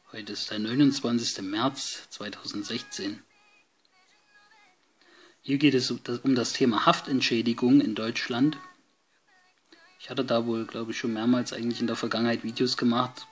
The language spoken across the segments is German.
Heute ist der 29. März 2016. Hier geht es um das Thema Haftentschädigung in Deutschland. Ich hatte da wohl, glaube ich, schon mehrmals eigentlich in der Vergangenheit Videos gemacht.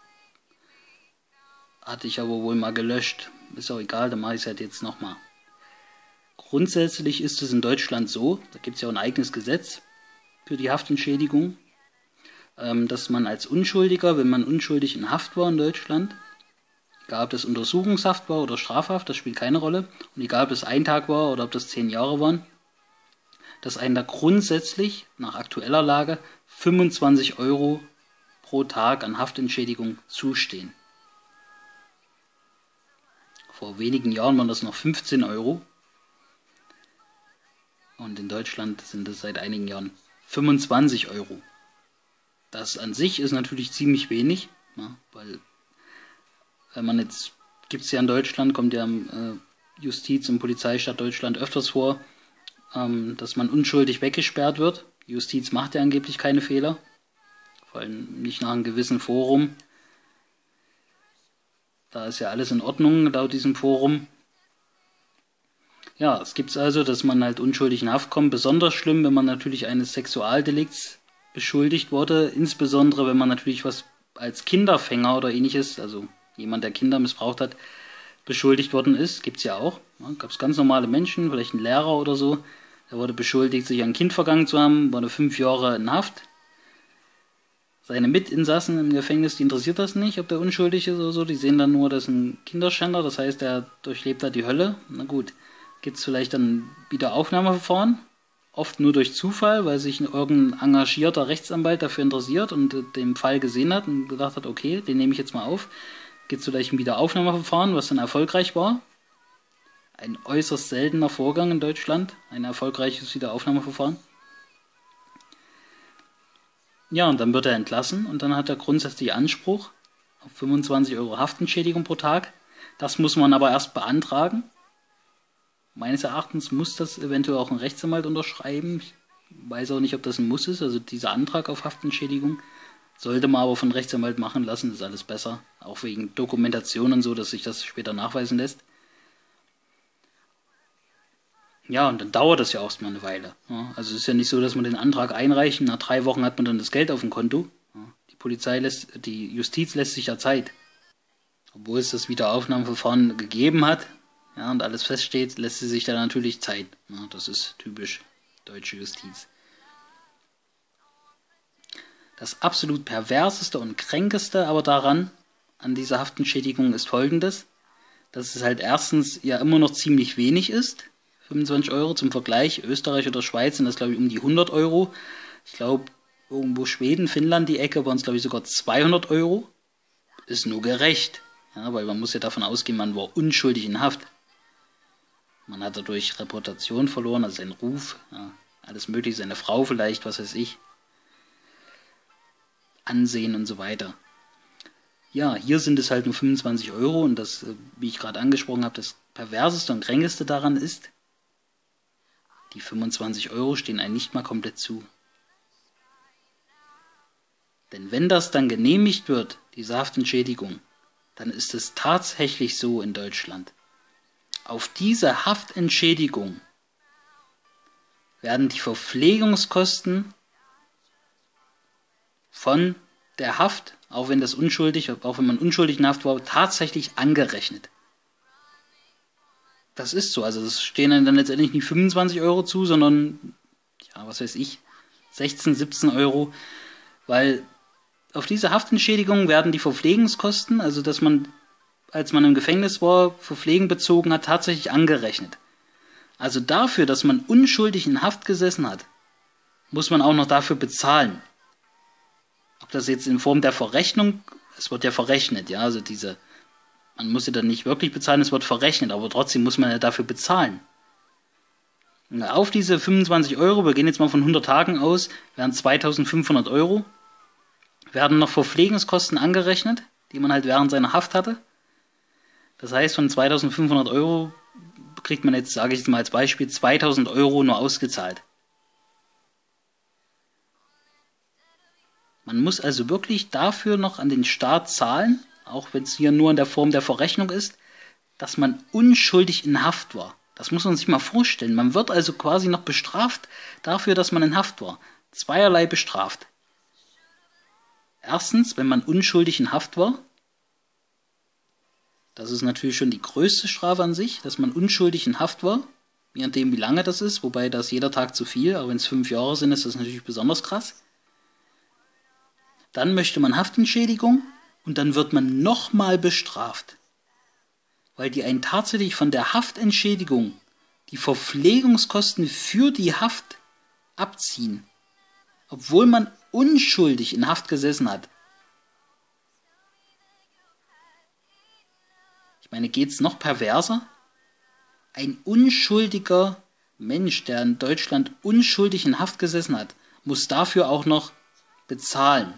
Hatte ich aber wohl mal gelöscht. Ist auch egal, dann mache ich es halt jetzt nochmal. Grundsätzlich ist es in Deutschland so, da gibt es ja auch ein eigenes Gesetz für die Haftentschädigung, dass man als Unschuldiger, wenn man unschuldig in Haft war in Deutschland, egal ob das Untersuchungshaft war oder Strafhaft, das spielt keine Rolle, und egal ob das 1 Tag war oder ob das 10 Jahre waren, dass einem da grundsätzlich nach aktueller Lage 25 Euro pro Tag an Haftentschädigung zustehen. Vor wenigen Jahren waren das noch 15 Euro. Und in Deutschland sind es seit einigen Jahren 25 Euro. Das an sich ist natürlich ziemlich wenig, ja, weil wenn man jetzt, gibt es ja in Deutschland, kommt ja im Justiz- und Polizeistaat Deutschland öfters vor, dass man unschuldig weggesperrt wird. Die Justiz macht ja angeblich keine Fehler, vor allem nicht nach einem gewissen Forum. Da ist ja alles in Ordnung laut diesem Forum. Ja, es gibt also, dass man halt unschuldig in Haft kommt. Besonders schlimm, wenn man natürlich eines Sexualdelikts beschuldigt wurde. Insbesondere, wenn man natürlich was als Kinderfänger oder ähnliches, also jemand, der Kinder missbraucht hat, beschuldigt worden ist. Gibt's ja auch. Ja, gab es ganz normale Menschen, vielleicht ein Lehrer oder so. Der wurde beschuldigt, sich ein Kind vergangen zu haben, wurde 5 Jahre in Haft. Seine Mitinsassen im Gefängnis, die interessiert das nicht, ob der unschuldig ist oder so. Die sehen dann nur, das ist ein Kinderschänder, das heißt, er durchlebt da die Hölle. Na gut, gibt es vielleicht dann Wiederaufnahmeverfahren? Oft nur durch Zufall, weil sich irgendein engagierter Rechtsanwalt dafür interessiert und den Fall gesehen hat und gedacht hat, okay, den nehme ich jetzt mal auf. Gibt es vielleicht ein Wiederaufnahmeverfahren, was dann erfolgreich war? Ein äußerst seltener Vorgang in Deutschland, ein erfolgreiches Wiederaufnahmeverfahren. Ja, und dann wird er entlassen und dann hat er grundsätzlich Anspruch auf 25 Euro Haftentschädigung pro Tag. Das muss man aber erst beantragen. Meines Erachtens muss das eventuell auch ein Rechtsanwalt unterschreiben. Ich weiß auch nicht, ob das ein Muss ist. Also dieser Antrag auf Haftentschädigung sollte man aber von Rechtsanwalt machen lassen. Das ist alles besser. Auch wegen Dokumentation und so, dass sich das später nachweisen lässt. Ja, und dann dauert das ja auch erstmal eine Weile. Ja, also es ist ja nicht so, dass man den Antrag einreicht, nach 3 Wochen hat man dann das Geld auf dem Konto. Ja, die Justiz lässt sich ja Zeit. Obwohl es das Wiederaufnahmeverfahren gegeben hat, ja, und alles feststeht, lässt sie sich da natürlich Zeit. Ja, das ist typisch deutsche Justiz. Das absolut perverseste und kränkeste aber daran, an dieser Haftentschädigung, ist folgendes, dass es halt erstens ja immer noch ziemlich wenig ist, 25 Euro zum Vergleich, Österreich oder Schweiz sind das, glaube ich, um die 100 Euro. Ich glaube, irgendwo Schweden, Finnland, die Ecke, waren es, glaube ich, sogar 200 Euro. Ist nur gerecht, ja, weil man muss ja davon ausgehen, man war unschuldig in Haft. Man hat dadurch Reputation verloren, also seinen Ruf, ja, alles mögliche, seine Frau vielleicht, was weiß ich, Ansehen und so weiter. Ja, hier sind es halt nur 25 Euro und das, wie ich gerade angesprochen habe, das perverseste und kränkeste daran ist, die 25 Euro stehen einem nicht mal komplett zu. Denn wenn das dann genehmigt wird, diese Haftentschädigung, dann ist es tatsächlich so in Deutschland. Auf diese Haftentschädigung werden die Verpflegungskosten von der Haft, auch wenn man unschuldig in Haft war, tatsächlich angerechnet. Das ist so, also es stehen dann letztendlich nicht 25 Euro zu, sondern, ja, was weiß ich, 16, 17 Euro, weil auf diese Haftentschädigung werden die Verpflegungskosten, also dass man, als man im Gefängnis war, Verpflegen bezogen hat, tatsächlich angerechnet. Also dafür, dass man unschuldig in Haft gesessen hat, muss man auch noch dafür bezahlen. Ob das jetzt in Form der Verrechnung, es wird ja verrechnet, ja, also man muss ja dann nicht wirklich bezahlen, es wird verrechnet, aber trotzdem muss man ja dafür bezahlen. Und auf diese 25 Euro, wir gehen jetzt mal von 100 Tagen aus, wären 2500 Euro, werden noch Verpflegungskosten angerechnet, die man halt während seiner Haft hatte. Das heißt, von 2500 Euro kriegt man jetzt, sage ich jetzt mal als Beispiel, 2000 Euro nur ausgezahlt. Man muss also wirklich dafür noch an den Staat zahlen, auch wenn es hier nur in der Form der Verrechnung ist, dass man unschuldig in Haft war. Das muss man sich mal vorstellen. Man wird also quasi noch bestraft dafür, dass man in Haft war. Zweierlei bestraft. Erstens, wenn man unschuldig in Haft war. Das ist natürlich schon die größte Strafe an sich, dass man unschuldig in Haft war. Je nachdem, wie lange das ist, wobei das jeder Tag zu viel, aber wenn es 5 Jahre sind, ist das natürlich besonders krass. Dann möchte man Haftentschädigung und dann wird man nochmal bestraft, weil die einen tatsächlich von der Haftentschädigung die Verpflegungskosten für die Haft abziehen, obwohl man unschuldig in Haft gesessen hat. Ich meine, geht's noch perverser? Ein unschuldiger Mensch, der in Deutschland unschuldig in Haft gesessen hat, muss dafür auch noch bezahlen.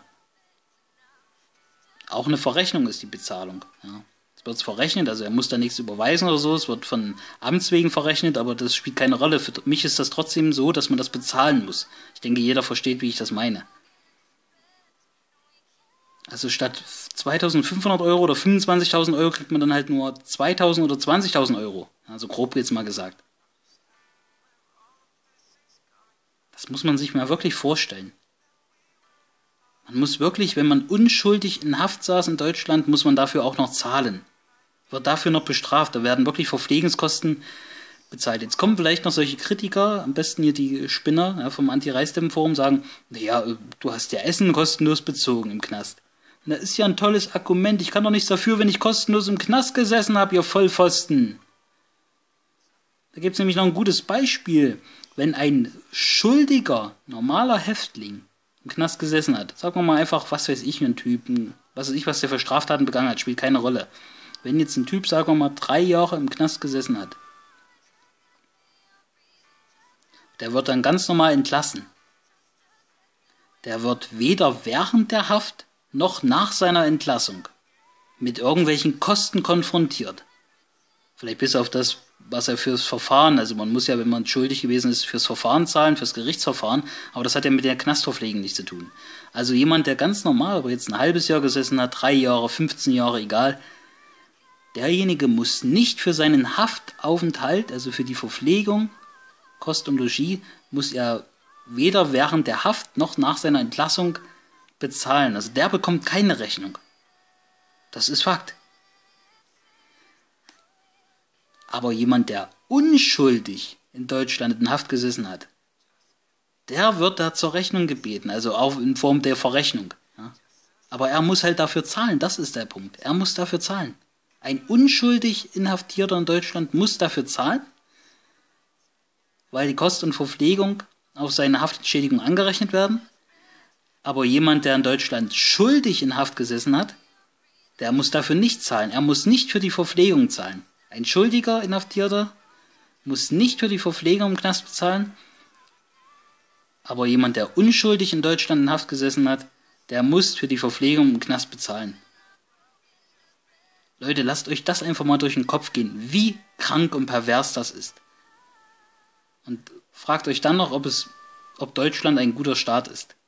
Auch eine Verrechnung ist die Bezahlung. Ja. Es wird verrechnet, also er muss da nichts überweisen oder so, es wird von Amts wegen verrechnet, aber das spielt keine Rolle. Für mich ist das trotzdem so, dass man das bezahlen muss. Ich denke, jeder versteht, wie ich das meine. Also statt 2.500 Euro oder 25.000 Euro kriegt man dann halt nur 2.000 oder 20.000 Euro. Also grob jetzt mal gesagt. Das muss man sich mal wirklich vorstellen. Man muss wirklich, wenn man unschuldig in Haft saß in Deutschland, muss man dafür auch noch zahlen. Wird dafür noch bestraft. Da werden wirklich Verpflegungskosten bezahlt. Jetzt kommen vielleicht noch solche Kritiker, am besten hier die Spinner, ja, vom Anti-Reisdem-Forum, sagen, naja, du hast ja Essen kostenlos bezogen im Knast. Und das ist ja ein tolles Argument. Ich kann doch nichts dafür, wenn ich kostenlos im Knast gesessen habe, ihr Vollpfosten. Da gibt es nämlich noch ein gutes Beispiel. Wenn ein schuldiger, normaler Häftling im Knast gesessen hat, sagen wir mal einfach, was weiß ich, ein Typen, was weiß ich, was der für Straftaten begangen hat, spielt keine Rolle. Wenn jetzt ein Typ, sagen wir mal, 3 Jahre im Knast gesessen hat, der wird dann ganz normal entlassen. Der wird weder während der Haft noch nach seiner Entlassung mit irgendwelchen Kosten konfrontiert. Vielleicht bis auf das, was er fürs Verfahren, also man muss ja, wenn man schuldig gewesen ist, fürs Verfahren zahlen, fürs Gerichtsverfahren, aber das hat ja mit der Knastverpflegung nichts zu tun. Also jemand, der ganz normal, aber jetzt ein halbes Jahr gesessen hat, 3 Jahre, 15 Jahre, egal, derjenige muss nicht für seinen Haftaufenthalt, also für die Verpflegung, Kost und Logis, muss er weder während der Haft noch nach seiner Entlassung bezahlen. Also der bekommt keine Rechnung. Das ist Fakt. Aber jemand, der unschuldig in Deutschland in Haft gesessen hat, der wird da zur Rechnung gebeten, also auch in Form der Verrechnung. Ja. Aber er muss halt dafür zahlen, das ist der Punkt. Er muss dafür zahlen. Ein unschuldig Inhaftierter in Deutschland muss dafür zahlen, weil die Kost und Verpflegung auf seine Haftentschädigung angerechnet werden. Aber jemand, der in Deutschland schuldig in Haft gesessen hat, der muss dafür nicht zahlen. Er muss nicht für die Verpflegung zahlen. Ein schuldiger Inhaftierter muss nicht für die Verpflegung im Knast bezahlen. Aber jemand, der unschuldig in Deutschland in Haft gesessen hat, der muss für die Verpflegung im Knast bezahlen. Leute, lasst euch das einfach mal durch den Kopf gehen, wie krank und pervers das ist. Und fragt euch dann noch, ob Deutschland ein guter Staat ist.